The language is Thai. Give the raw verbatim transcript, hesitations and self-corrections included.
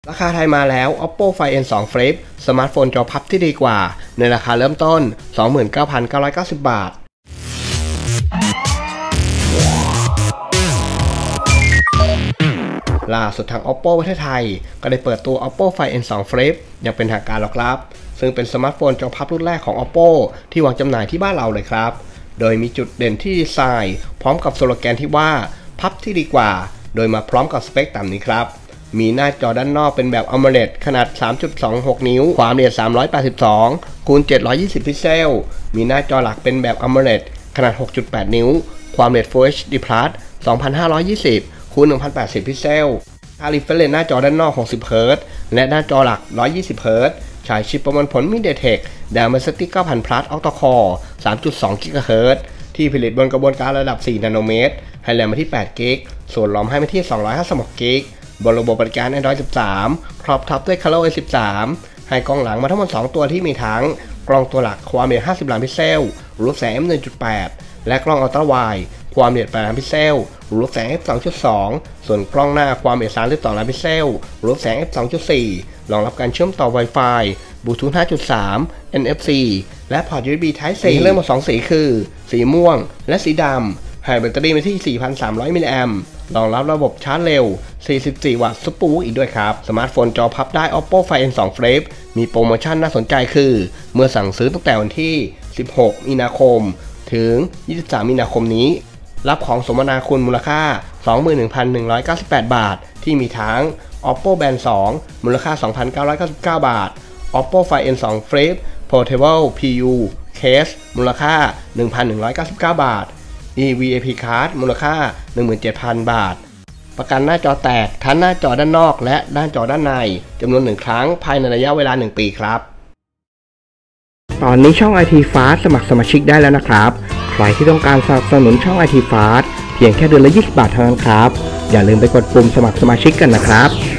ราคาไทยมาแล้ว Oppo Find เอ็น ทู Flip สมาร์ทโฟนจอพับที่ดีกว่าในราคาเริ่มต้น สองหมื่นเก้าพันเก้าร้อยเก้าสิบ บาทล่าสุดทาง Oppo ประเทศไทยก็ได้เปิดตัว Oppo Find เอ็น ทู Flip อย่างเป็นทางการแล้วครับซึ่งเป็นสมาร์ทโฟนจอพับรุ่นแรกของ Oppo ที่วางจำหน่ายที่บ้านเราเลยครับโดยมีจุดเด่นที่ดีไซน์พร้อมกับสโลแกนที่ว่าพับที่ดีกว่าโดยมาพร้อมกับสเปคตามนี้ครับมีหน้าจอด้านนอกเป็นแบบ AMOLED ขนาด สามจุดสองหก นิ้วความละเอียดสามร้อยแปดสิบสองคูณเจ็ดร้อยยี่สิบพิกเซลมีหน้าจอหลักเป็นแบบ AMOLED ขนาด หกจุดแปด นิ้วความละเอียด Full เอช ดี Plus สองพันห้าร้อยยี่สิบคูณหนึ่งพันแปดสิบพิกเซลค่า refresh หน้าจอด้านนอกหกสิบเฮิร์ตซ์และหน้าจอหลักหนึ่งร้อยยี่สิบเฮิร์ตซ์ใช้ชิปประมวลผล MediaTek Dimensity เก้าพัน Plus Octa Core สามจุดสอง กิกะเฮิร์ตซ์ที่ผลิตบนกระบวนการระดับสี่นาโนเมตรให้แรมมาที่แปดกิกะไบต์ส่วนรอมให้มาที่สองร้อยห้าสิบหกกิกะไบต์บนระบบบริการ Android สิบสาม ครอบทับด้วย ColorOS สิบสาม ให้กล้องหลังมาทั้งหมดสองตัวที่มีทั้งกล้องตัวหลักความละเอียดห้าสิบล้านพิกเซลรูปแสง เอฟ หนึ่งจุดแปด และกล้องอัลตร้าไวด์ความละเอียดแปดล้านพิกเซลรูปแสง เอฟ สองจุดสอง ส่วนกล้องหน้าความละเอียดสามสิบสองล้านพิกเซลรูปแสง เอฟ สองจุดสี่ รองรับการเชื่อมต่อ Wi-Fi Bluetooth ห้าจุดสาม เอ็น เอฟ ซี และพอร์ต ยู เอส บี Type C เริ่มมาสองสีคือสีม่วงและสีดำให้แบตเตอรี่มาที่ สี่พันสามร้อย มิลลิแอมป์รองรับระบบชาร์จเร็ว สี่สิบสี่ วัตต์ซุปเปอร์วูฟอีกด้วยครับสมาร์ทโฟนจอพับได้ Oppo Find เอ็น ทู Flip มีโปรโมชั่นน่าสนใจคือเมื่อสั่งซื้อตั้งแต่วันที่ สิบหก มีนาคมถึง ยี่สิบสาม มีนาคมนี้รับของสมนาคุณมูลค่า สองหมื่นหนึ่งพันหนึ่งร้อยเก้าสิบแปด บาทที่มีทั้ง Oppo Band สอง มูลค่า สองพันเก้าร้อยเก้าสิบเก้า บาท Oppo Find เอ็น ทู Flip Portable พี ยู Case มูลค่า หนึ่งพันหนึ่งร้อยเก้าสิบเก้า บาท อี วี ไอ พี Card มูลค่า หนึ่งหมื่นเจ็ดพัน บาทประกันหน้าจอแตกทั้งหน้าจอด้านนอกและด้านจอด้านในจำนวนหนึ่งครั้งภายในระยะเวลาหนึ่งปีครับตอนนี้ช่อง ไอ ที Fast สมัครสมาชิกได้แล้วนะครับใครที่ต้องการสนับสนุนช่อง ไอ ที Fast เพียงแค่เดือนละยี่สิบบาทเท่านั้นครับอย่าลืมไปกดปุ่มสมัครสมาชิกกันนะครับ